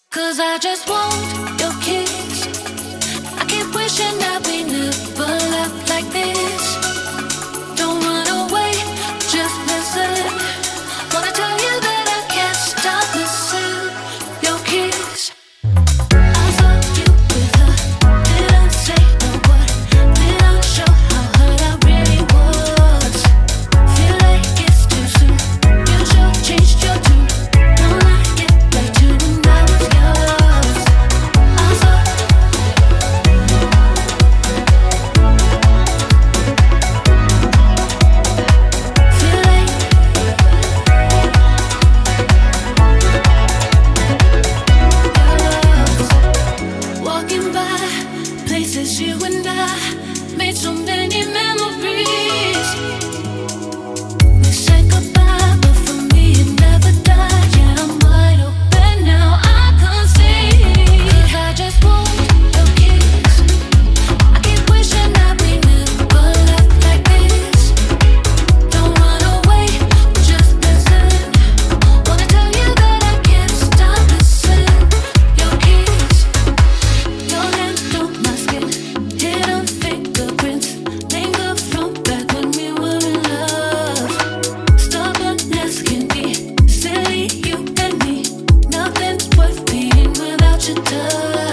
'Cause I just want your kiss. I keep wishing that we never left like this. Don't run away, just listen. Wanna tell you that I can't stop missing your kiss. I saw you with her, didn't say no word, didn't show how hurt I really was. Feel like it's too soon, you sure changed your tune. Don't I get back to when I was yours? I saw feel like walking by places you and I made so many memories. We said goodbye, but for me it never died. Yeah, I'm wide open now, I can see. 'Cause I just want your kiss. I keep wishing that we never left like this. Don't run away, just listen. Wanna tell you that I can't stop missing your kiss. Your hands through my skin, hidden fingerprints linger from back when we were in love. Stubbornness can be silly, you and me. Nothing's worth being without your touch.